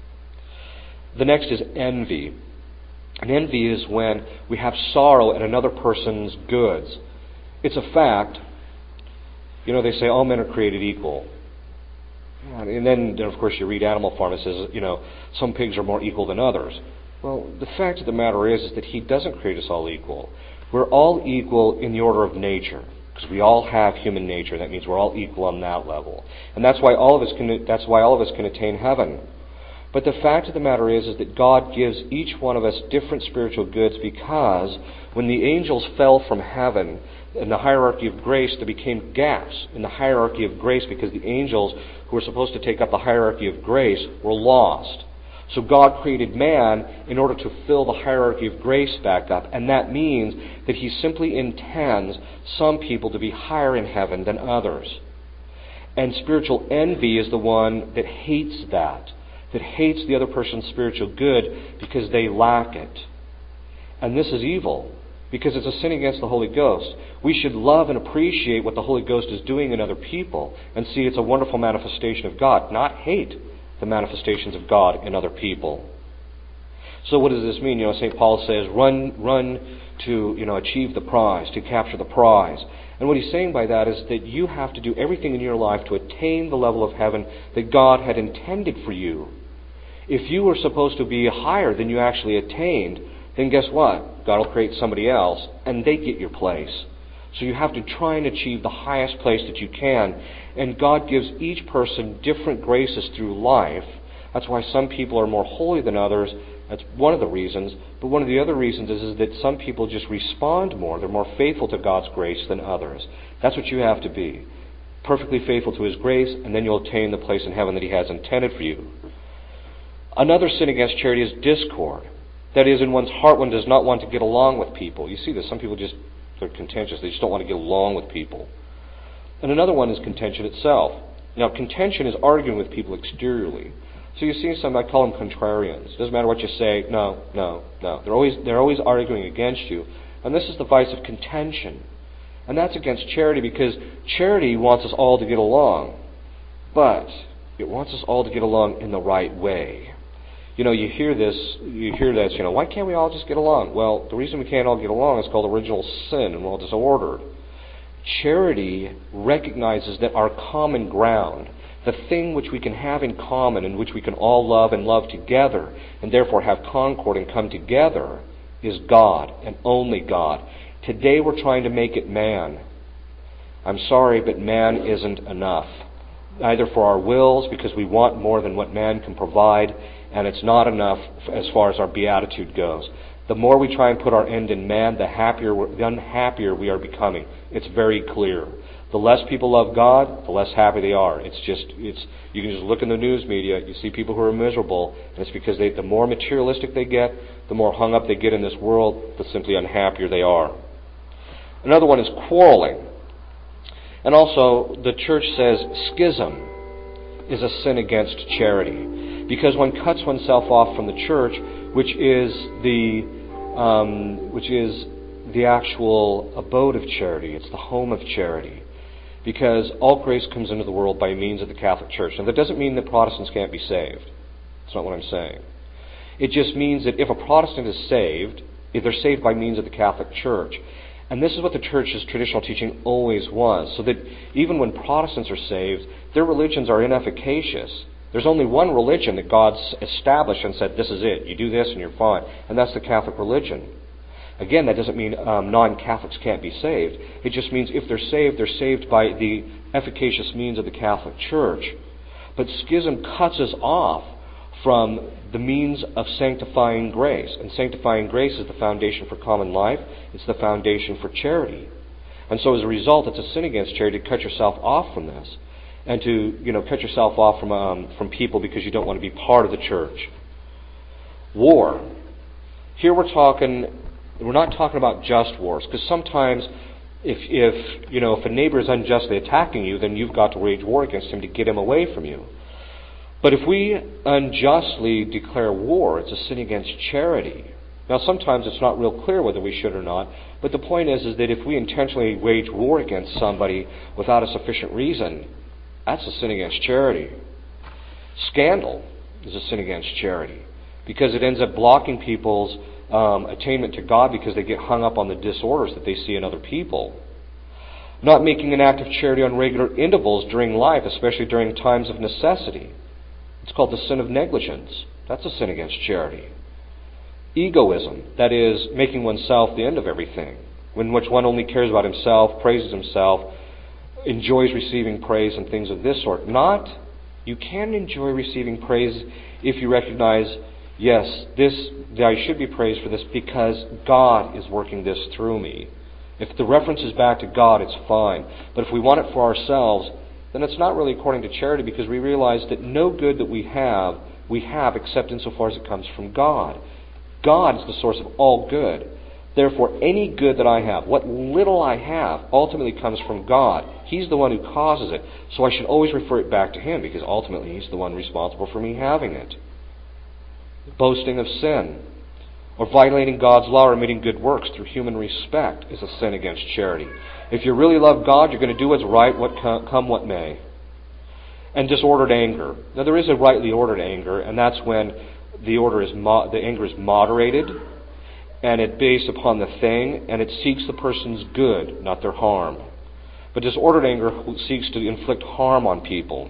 The next is envy. And envy is when we have sorrow at another person's goods. It's a fact. You know, they say all men are created equal. And then, of course, you read Animal Farm, it says, some pigs are more equal than others. Well, the fact of the matter is that He doesn't create us all equal. We're all equal in the order of nature, because we all have human nature. That means we're all equal on that level. And that's why all of us can attain heaven. But the fact of the matter is that God gives each one of us different spiritual goods, because when the angels fell from heaven, in the hierarchy of grace, there became gaps in the hierarchy of grace because the angels who were supposed to take up the hierarchy of grace were lost. So God created man in order to fill the hierarchy of grace back up, and that means that He simply intends some people to be higher in heaven than others. And spiritual envy is the one that hates that hates the other person's spiritual good because they lack it. And this is evil, because it's a sin against the Holy Ghost. We should love and appreciate what the Holy Ghost is doing in other people and see it's a wonderful manifestation of God, not hate the manifestations of God in other people. So what does this mean? St. Paul says, run to achieve the prize, to capture the prize. And what he's saying by that is that you have to do everything in your life to attain the level of heaven that God had intended for you. If you were supposed to be higher than you actually attained, then guess what? God will create somebody else, and they get your place. So you have to try and achieve the highest place that you can. And God gives each person different graces through life. That's why some people are more holy than others. That's one of the reasons. But one of the other reasons is that some people just respond more. They're more faithful to God's grace than others. That's what you have to be. Perfectly faithful to His grace, and then you'll attain the place in heaven that He has intended for you. Another sin against charity is discord. That is, in one's heart, one does not want to get along with people. You see this. Some people they're contentious. They just don't want to get along with people. And another one is contention itself. Now, contention is arguing with people exteriorly. So you see some, I call them contrarians. Doesn't matter what you say. No. They're always arguing against you. And this is the vice of contention. And that's against charity, because charity wants us all to get along. But it wants us all to get along in the right way. You hear this, why can't we all just get along? Well, the reason we can't all get along is called original sin and all disordered. Charity recognizes that our common ground, the thing which we can have in common and which we can all love and love together, and therefore have concord and come together, is God and only God. Today we're trying to make it man. I'm sorry, but man isn't enough. Either for our wills, because we want more than what man can provide, and it's not enough as far as our beatitude goes. The more we try and put our end in man, the unhappier we are becoming. It's very clear. The less people love God, the less happy they are. You can just look in the news media, you see people who are miserable, and it's because the more materialistic they get, the more hung up they get in this world, the simply unhappier they are. Another one is quarreling. And also, the church says schism is a sin against charity, because one cuts oneself off from the church, which is the actual abode of charity. It's the home of charity, because all grace comes into the world by means of the Catholic Church. Now, that doesn't mean that Protestants can't be saved. That's not what I'm saying. It just means that if a Protestant is saved, if they're saved by means of the Catholic Church. And this is what the Church's traditional teaching always was, so that even when Protestants are saved, their religions are inefficacious. There's only one religion that God's established and said, this is it, you do this and you're fine, and that's the Catholic religion. Again, that doesn't mean non-Catholics can't be saved. It just means if they're saved by the efficacious means of the Catholic Church. But schism cuts us off from the means of sanctifying grace. And sanctifying grace is the foundation for common life. It's the foundation for charity. And so as a result, it's a sin against charity to cut yourself off from this. And to cut yourself off from people because you don't want to be part of the church. War. Here we're not talking about just wars, because sometimes if a neighbor is unjustly attacking you, then you've got to wage war against him to get him away from you. But if we unjustly declare war, it's a sin against charity. Now, sometimes it's not real clear whether we should or not, but the point is that if we intentionally wage war against somebody without a sufficient reason, that's a sin against charity. Scandal is a sin against charity, because it ends up blocking people's attainment to God because they get hung up on the disorders that they see in other people. Not making an act of charity on regular intervals during life, especially during times of necessity. It's called the sin of negligence. That's a sin against charity. Egoism, that is, making oneself the end of everything, in which one only cares about himself, praises himself, enjoys receiving praise and things of this sort. You can enjoy receiving praise if you recognize, yes, I should be praised for this because God is working this through me. If the reference is back to God, it's fine. But if we want it for ourselves, then it's not really according to charity, because we realize that no good that we have except insofar as it comes from God. God is the source of all good. Therefore, any good that I have, what little I have, ultimately comes from God. He's the one who causes it. So I should always refer it back to Him, because ultimately He's the one responsible for me having it. Boasting of sin, or violating God's law or omitting good works through human respect, is a sin against charity. If you really love God, you're going to do what's right, come what may. And disordered anger. Now, there is a rightly ordered anger, and that's when the anger is moderated, and it's based upon the thing, and it seeks the person's good, not their harm. But disordered anger seeks to inflict harm on people.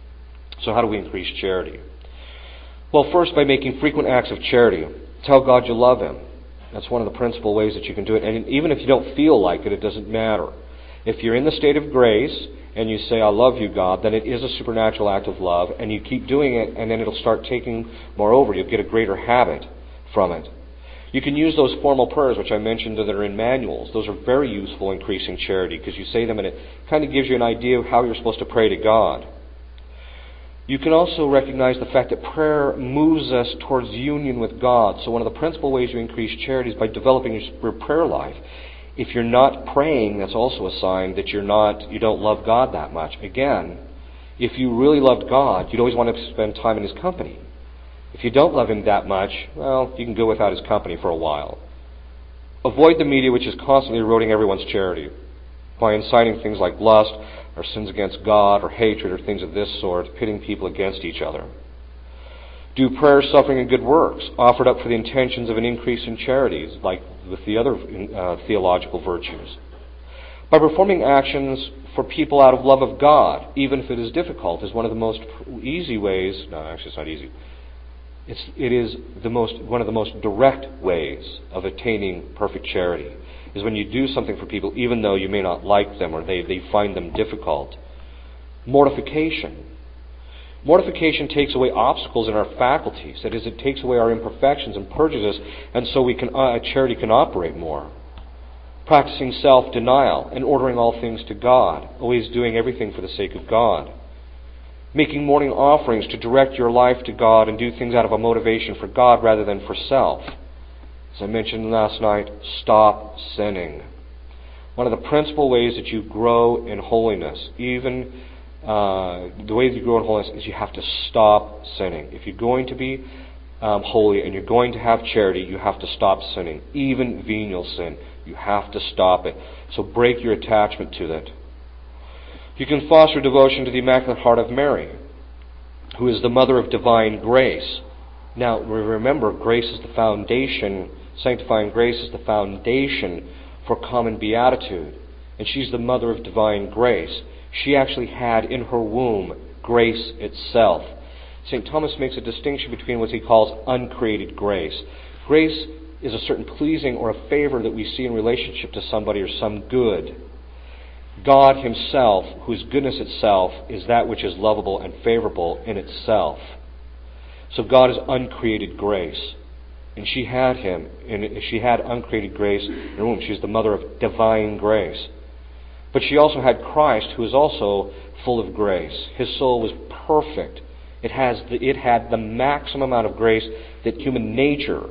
So how do we increase charity? Well, first, by making frequent acts of charity. Tell God you love Him. That's one of the principal ways that you can do it. And even if you don't feel like it, it doesn't matter. If you're in the state of grace and you say, I love you, God, then it is a supernatural act of love, and you keep doing it, and then it'll start taking more over. You'll get a greater habit from it. You can use those formal prayers, which I mentioned, that are in manuals. Those are very useful in increasing charity, because you say them and it kind of gives you an idea of how you're supposed to pray to God. You can also recognize the fact that prayer moves us towards union with God. So one of the principal ways you increase charity is by developing your prayer life. If you're not praying, that's also a sign that you don't love God that much. Again, if you really loved God, you'd always want to spend time in His company. If you don't love Him that much, well, you can go without His company for a while. Avoid the media which is constantly eroding everyone's charity by inciting things like lust or sins against God or hatred or things of this sort, pitting people against each other. Do prayer, suffering, and good works offered up for the intentions of an increase in charities, like with the other theological virtues. By performing actions for people out of love of God, even if it is difficult, is one of the most easy ways. No, actually, it's not easy. It is one of the most direct ways of attaining perfect charity, is when you do something for people even though you may not like them or they find them difficult. Mortification. Mortification takes away obstacles in our faculties. That is, it takes away our imperfections and purges us, and so charity can operate more. Practicing self-denial and ordering all things to God, always doing everything for the sake of God. Making morning offerings to direct your life to God and do things out of a motivation for God rather than for self. As I mentioned last night, stop sinning. One of the principal ways that you grow in holiness, even the way that you grow in holiness, is you have to stop sinning. If you're going to be holy and you're going to have charity, you have to stop sinning. Even venial sin, you have to stop it. So break your attachment to that. You can foster devotion to the Immaculate Heart of Mary, who is the Mother of Divine Grace. Now, remember, grace is the foundation, sanctifying grace is the foundation for common beatitude. And she's the Mother of Divine Grace. She actually had in her womb grace itself. St. Thomas makes a distinction between what he calls uncreated grace. Grace is a certain pleasing or a favor that we see in relationship to somebody or some good. God Himself, whose goodness itself is that which is lovable and favorable in itself. So God is uncreated grace. And she had Him, and she had uncreated grace in her womb. She's the Mother of Divine Grace. But she also had Christ, who is also full of grace. His soul was perfect. It had the maximum amount of grace that human nature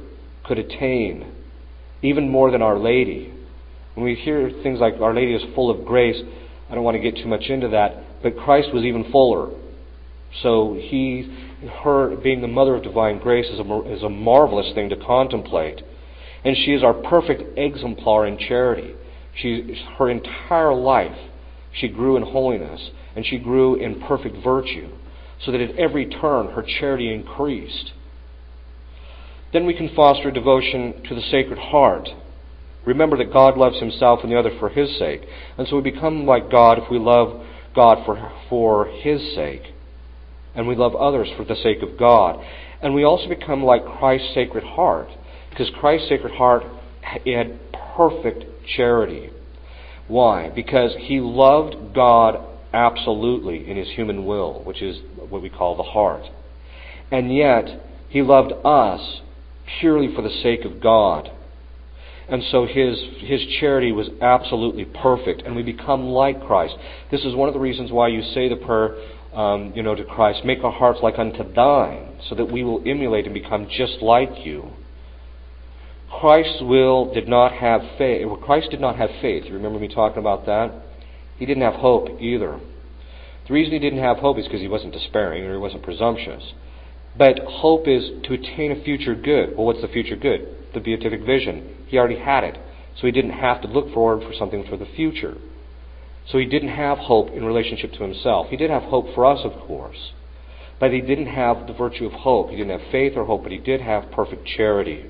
could attain, even more than Our Lady. When we hear things like Our Lady is full of grace, I don't want to get too much into that, but Christ was even fuller. So her being the mother of divine grace is a marvelous thing to contemplate. And she is our perfect exemplar in charity. Her entire life, she grew in holiness, and she grew in perfect virtue, so that at every turn her charity increased. Then we can foster devotion to the Sacred Heart. Remember that God loves Himself and the other for His sake. And so we become like God if we love God for His sake. And we love others for the sake of God. And we also become like Christ's Sacred Heart, because Christ's Sacred Heart had perfect charity. Why? Because He loved God absolutely in His human will, which is what we call the heart. And yet, He loved us purely for the sake of God. And so His charity was absolutely perfect, and we become like Christ. This is one of the reasons why you say the prayer, to Christ, make our hearts like unto Thine, so that we will emulate and become just like You. Christ did not have faith. You remember me talking about that? He didn't have hope either. The reason He didn't have hope is because He wasn't despairing or He wasn't presumptuous. But hope is to attain a future good. Well, what's the future good? The beatific vision. He already had it. So He didn't have to look forward for something for the future. So He didn't have hope in relationship to Himself. He did have hope for us, of course. But He didn't have the virtue of hope. He didn't have faith or hope, but He did have perfect charity.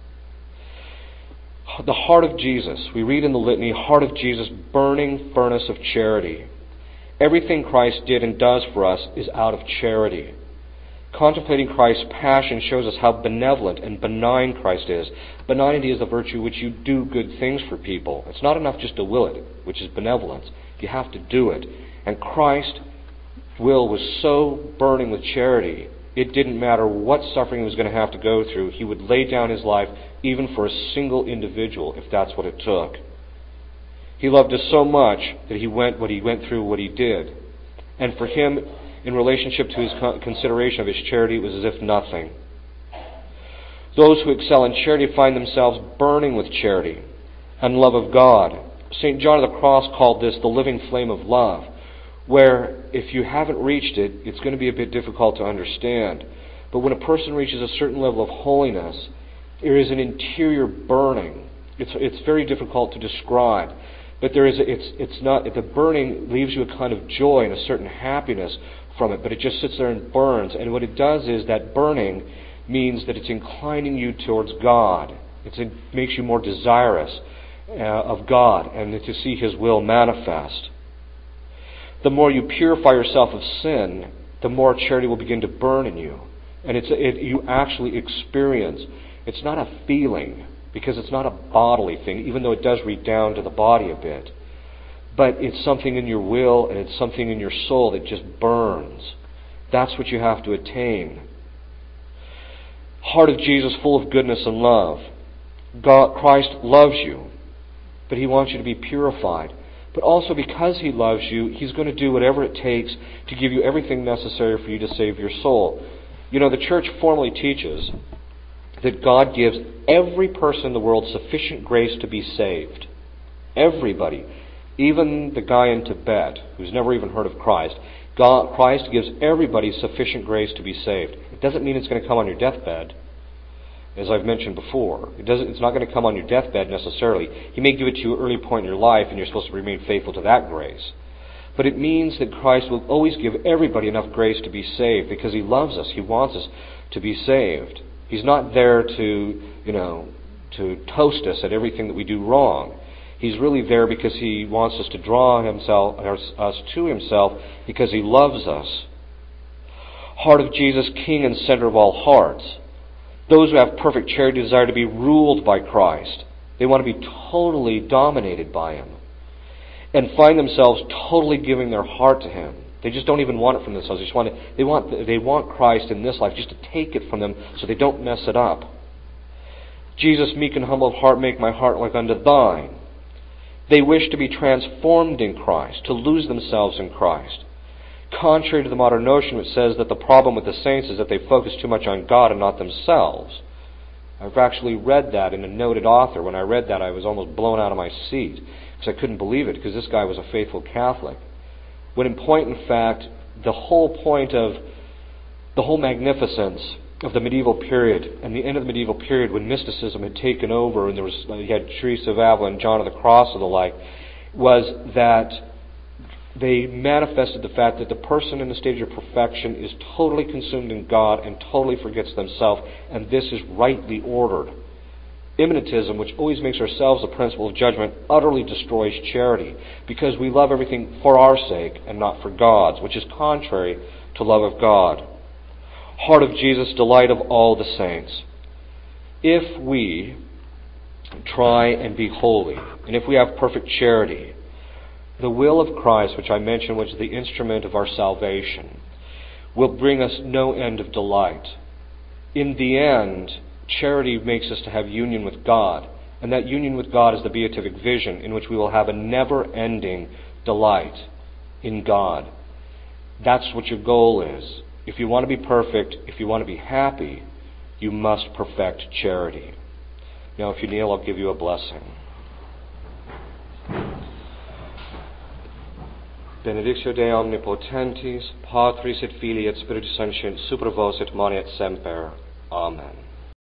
The heart of Jesus. We read in the litany, heart of Jesus, burning furnace of charity. Everything Christ did and does for us is out of charity. Contemplating Christ's passion shows us how benevolent and benign Christ is. Benignity is the virtue which you do good things for people. It's not enough just to will it, which is benevolence. You have to do it. And Christ's will was so burning with charity, it didn't matter what suffering He was going to have to go through. He would lay down His life even for a single individual, if that's what it took. He loved us so much that He went through what He did. And for Him, in relationship to His consideration of His charity, it was as if nothing. Those who excel in charity find themselves burning with charity and love of God. St. John of the Cross called this the living flame of love, where if you haven't reached it, it's going to be a bit difficult to understand. But when a person reaches a certain level of holiness, there is an interior burning. It's very difficult to describe. But the burning leaves you a kind of joy and a certain happiness from it, but it just sits there and burns. And what it does is that burning means that it's inclining you towards God. It makes you more desirous of God and to see His will manifest. The more you purify yourself of sin, the more charity will begin to burn in you. And you actually experience. It's not a feeling, because it's not a bodily thing, even though it does read down to the body a bit. But it's something in your will and it's something in your soul that just burns. That's what you have to attain. Heart of Jesus, full of goodness and love. Christ loves you, but He wants you to be purified. But also because He loves you, He's going to do whatever it takes to give you everything necessary for you to save your soul. The Church formally teaches that God gives every person in the world sufficient grace to be saved. Everybody. Even the guy in Tibet, who's never even heard of Christ. Christ gives everybody sufficient grace to be saved. It doesn't mean it's going to come on your deathbed, as I've mentioned before. It's not going to come on your deathbed necessarily. He may give it to you at an early point in your life, and you're supposed to remain faithful to that grace. But it means that Christ will always give everybody enough grace to be saved, because He loves us. He wants us to be saved. He's not there to toast us at everything that we do wrong. He's really there because He wants us to draw us to Himself, because He loves us. Heart of Jesus, King and center of all hearts. Those who have perfect charity desire to be ruled by Christ. They want to be totally dominated by Him and find themselves totally giving their heart to Him. They just don't even want it from themselves. They want Christ in this life just to take it from them so they don't mess it up. Jesus, meek and humble of heart, make my heart like unto Thine. They wish to be transformed in Christ, to lose themselves in Christ. Contrary to the modern notion which says that the problem with the saints is that they focus too much on God and not themselves. I've actually read that in a noted author. When I read that, I was almost blown out of my seat because I couldn't believe it, because this guy was a faithful Catholic. When in point and fact, the whole point of the whole magnificence of the medieval period and the end of the medieval period, when mysticism had taken over and there was, you had Teresa of Avila and John of the Cross and the like, was that they manifested the fact that the person in the stage of perfection is totally consumed in God and totally forgets themselves, and this is rightly ordered. Immanentism, which always makes ourselves the principle of judgment, utterly destroys charity, because we love everything for our sake and not for God's, which is contrary to love of God. Heart of Jesus, delight of all the saints. If we try and be holy, and if we have perfect charity, the will of Christ, which I mentioned was the instrument of our salvation, will bring us no end of delight. In the end, charity makes us to have union with God, and that union with God is the beatific vision, in which we will have a never-ending delight in God. That's what your goal is. If you want to be perfect, if you want to be happy, you must perfect charity. Now, if you kneel, I'll give you a blessing. Benedictio Dei omnipotentis, Patris et Filii et Spiritus Sancti, super vos et manet semper. Amen.